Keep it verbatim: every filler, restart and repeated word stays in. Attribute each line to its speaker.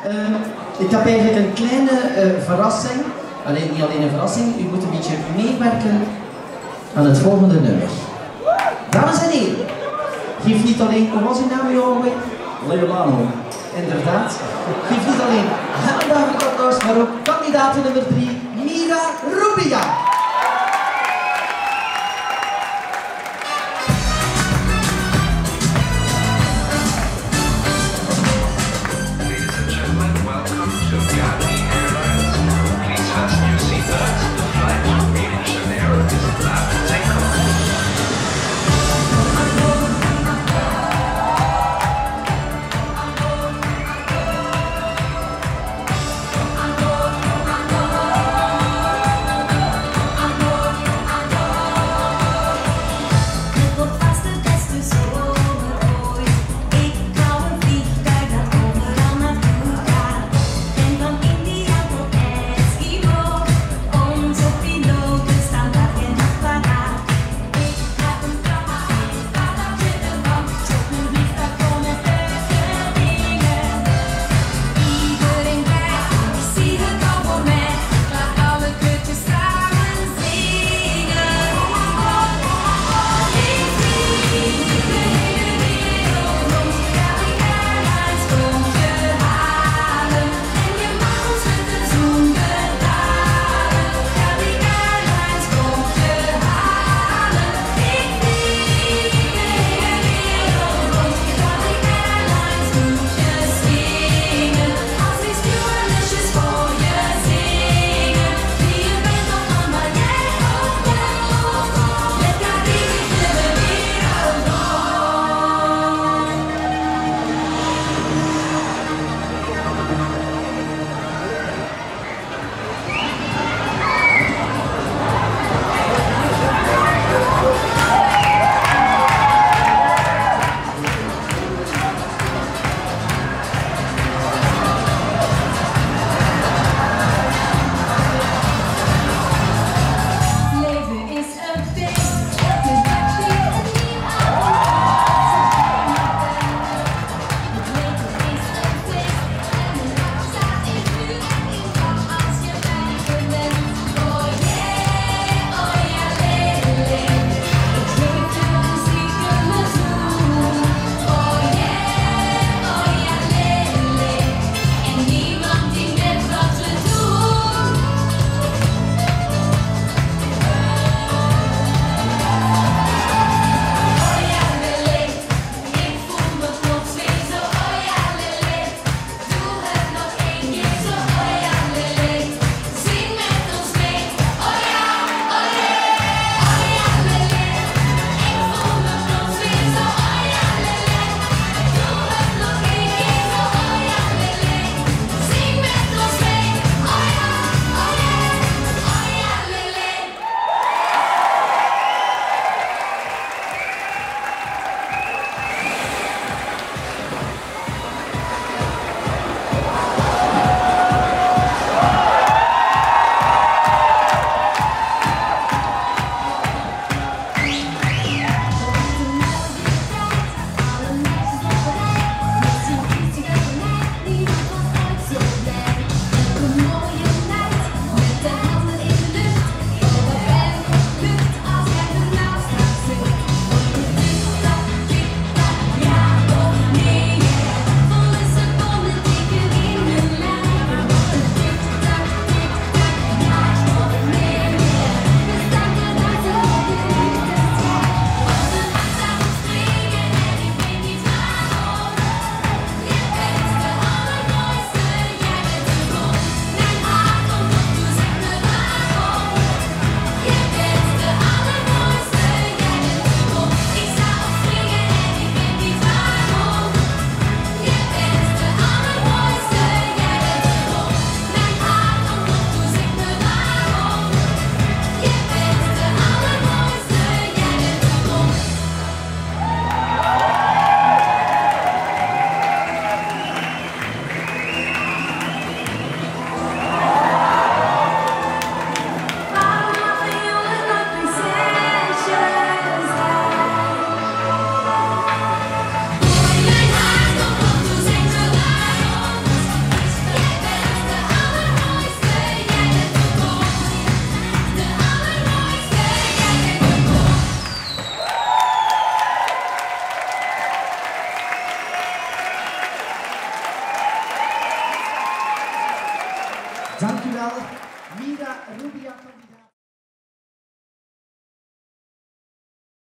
Speaker 1: Uh, ik heb eigenlijk een kleine uh, verrassing. Alleen niet alleen een verrassing, u moet een beetje meewerken aan het volgende nummer. Dames en heren, geef niet alleen, hoe was uw naam, jongen?
Speaker 2: Leolano.
Speaker 1: Inderdaad. Geef niet alleen hem een duidelijk applaus, maar ook kandidaat nummer drie, Mira Rubia. Dank u wel, Mira Rubia.